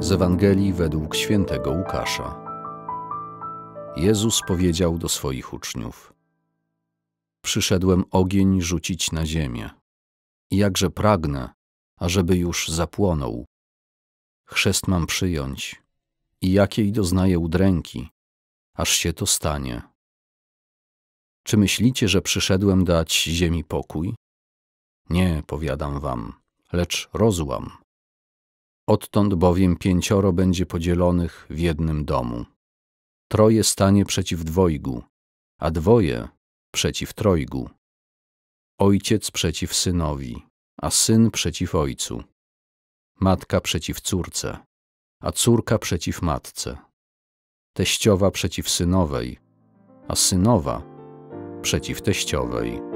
Z Ewangelii według świętego Łukasza. Jezus powiedział do swoich uczniów: Przyszedłem ogień rzucić na ziemię. I jakże pragnę, ażeby już zapłonął. Chrzest mam przyjąć i jakiej doznaję udręki, aż się to stanie. Czy myślicie, że przyszedłem dać ziemi pokój? Nie, powiadam wam, lecz rozłam. Odtąd bowiem 5 będzie podzielonych w jednym domu. 3 stanie przeciw 2, a 2 przeciw 3. Ojciec przeciw synowi, a syn przeciw ojcu. Matka przeciw córce, a córka przeciw matce. Teściowa przeciw synowej, a synowa przeciw teściowej.